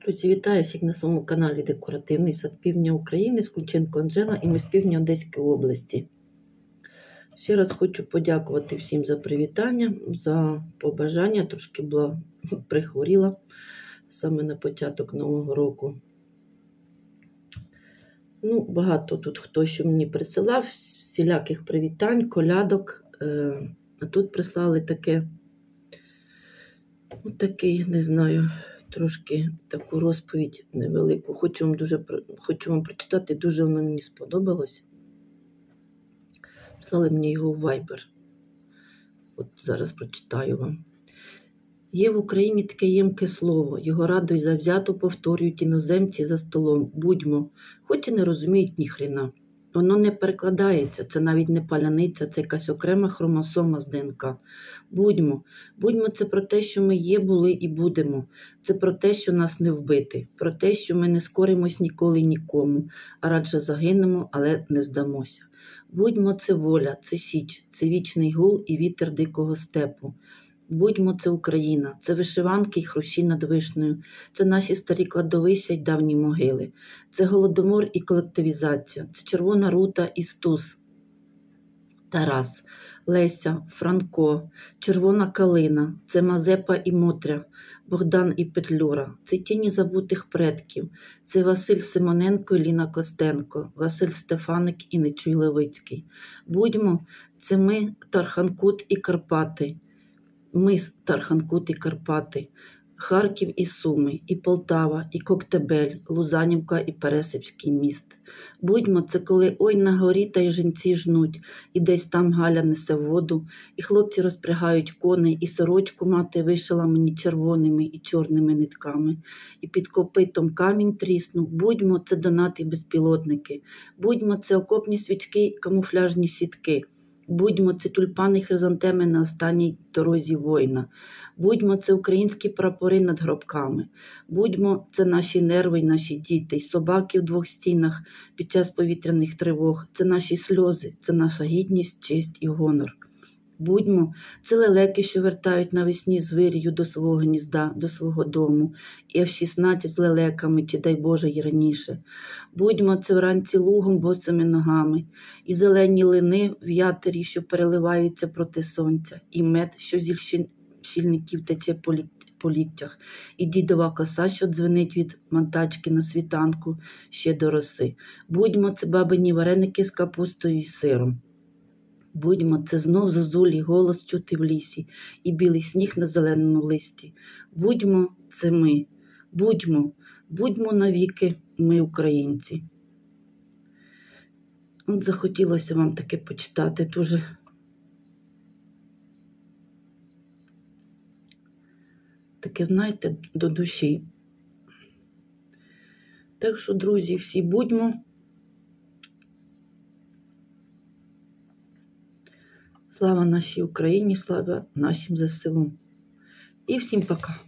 Друзі, вітаю всіх на своєму каналі Декоративний сад Півдня України, Скульченко Анжела, і ми з півдня Одеської області. Ще раз хочу подякувати всім за привітання, за побажання. Трошки була прихворіла саме на початок Нового року. Багато тут хто що мені присилав, всіляких привітань, колядок. А тут прислали такий, не знаю, трошки таку розповідь невелику. Хочу вам прочитати, дуже воно мені сподобалось. Писали мені його в Viber. От зараз прочитаю вам. Є в Україні таке ємке слово, його радо й завзято повторюють іноземці за столом. Будьмо, хоч і не розуміють ніхрена. Воно не перекладається, це навіть не паляниця, це якась окрема хромосома з ДНК. Будьмо це про те, що ми є, були і будемо. Це про те, що нас не вбити, про те, що ми не скоримось ніколи нікому, а радше загинемо, але не здамося. Будьмо це воля, це січ, це вічний гул і вітер дикого степу. Будьмо це Україна, це вишиванки й хрущі над вишнею, це наші старі кладовища й давні могили, це голодомор і колективізація, це Червона рута і Стус, Тарас, Леся, Франко, Червона калина, це Мазепа і Мотря, Богдан і Петлюра, це тіні забутих предків, це Василь Симоненко і Ліна Костенко, Василь Стефаник і Нечуй Левицький. Будьмо це ми, Тарханкут і Карпати. Ми з Тарханкут і Карпати, Харків і Суми, і Полтава, і Коктебель, Лузанівка і Пересипський міст. Будьмо це коли ой на горі та й жінці жнуть, і десь там Галя несе воду, і хлопці розпрягають коней, і сорочку мати вишила мені червоними і чорними нитками, і під копитом камінь тріснув. Будьмо це донати безпілотники, будьмо це окопні свічки і камуфляжні сітки. Будьмо це тюльпани хризантеми на останній дорозі воїна. Будьмо це українські прапори над гробками. Будьмо це наші нерви й наші діти, й собаки в двох стінах під час повітряних тривог. Це наші сльози, це наша гідність, честь і гонор. Будьмо це лелеки, що вертають навесні з вирію до свого гнізда, до свого дому, і F-16 з лелеками, чи дай Боже й раніше. Будьмо це вранці лугом босими ногами, і зелені лини в ятері, що переливаються проти сонця, і мед, що зі щільників тече по ліктях, і дідова коса, що дзвенить від мантачки на світанку ще до роси. Будьмо це бабині вареники з капустою й сиром. Будьмо це знов зозулі голос чути в лісі і білий сніг на зеленому листі. Будьмо це ми. Будьмо навіки ми українці. От захотілося вам таке почитати, дуже таке, знаєте, до душі. Так що, друзі, всі будьмо. Слава нашій Україні, слава нашим ЗСУ. І всім пока.